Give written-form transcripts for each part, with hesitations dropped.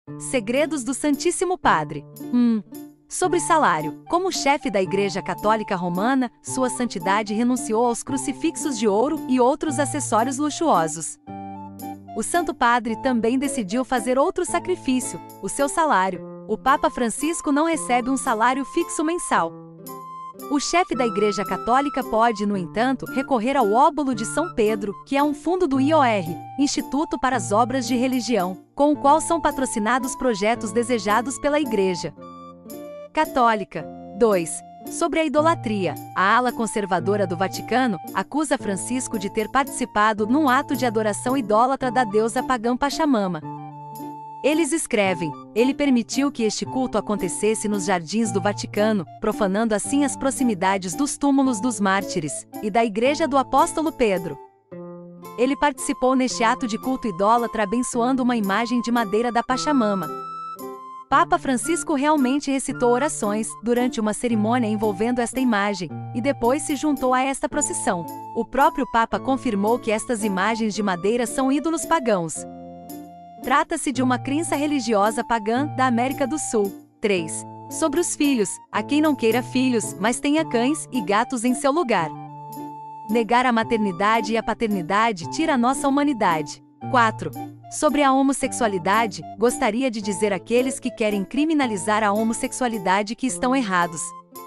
Segredos do Santíssimo Padre. Sobre salário. Como chefe da Igreja Católica Romana, Sua Santidade renunciou aos crucifixos de ouro e outros acessórios luxuosos. O Santo Padre também decidiu fazer outro sacrifício, o seu salário. O Papa Francisco não recebe um salário fixo mensal. O chefe da Igreja Católica pode, no entanto, recorrer ao óbolo de São Pedro, que é um fundo do IOR, Instituto para as Obras de Religião, com o qual são patrocinados projetos desejados pela Igreja Católica. 2. Sobre a idolatria. A ala conservadora do Vaticano acusa Francisco de ter participado num ato de adoração idólatra da deusa pagã Pachamama. Eles escrevem: ele permitiu que este culto acontecesse nos jardins do Vaticano, profanando assim as proximidades dos túmulos dos mártires e da Igreja do Apóstolo Pedro. Ele participou neste ato de culto idólatra abençoando uma imagem de madeira da Pachamama. Papa Francisco realmente recitou orações durante uma cerimônia envolvendo esta imagem, e depois se juntou a esta procissão. O próprio Papa confirmou que estas imagens de madeira são ídolos pagãos. Trata-se de uma crença religiosa pagã da América do Sul. 3. Sobre os filhos. Há quem não queira filhos, mas tenha cães e gatos em seu lugar. Negar a maternidade e a paternidade tira a nossa humanidade. 4. Sobre a homossexualidade, gostaria de dizer àqueles que querem criminalizar a homossexualidade que estão errados.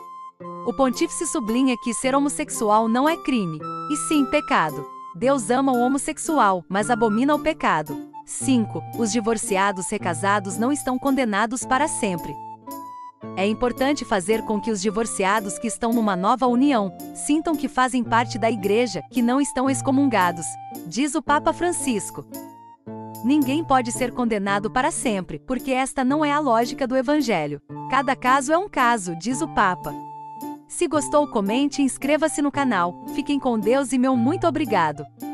O pontífice sublinha que ser homossexual não é crime, e sim pecado. Deus ama o homossexual, mas abomina o pecado. 5. Os divorciados recasados não estão condenados para sempre. É importante fazer com que os divorciados que estão numa nova união sintam que fazem parte da Igreja, que não estão excomungados, diz o Papa Francisco. Ninguém pode ser condenado para sempre, porque esta não é a lógica do Evangelho. Cada caso é um caso, diz o Papa. Se gostou, comente e inscreva-se no canal. Fiquem com Deus e meu muito obrigado.